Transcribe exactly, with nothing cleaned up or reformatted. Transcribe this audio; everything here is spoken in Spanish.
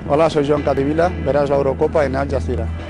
Hola, soy Joan Capdevila, verás la Eurocopa en Al Jazeera.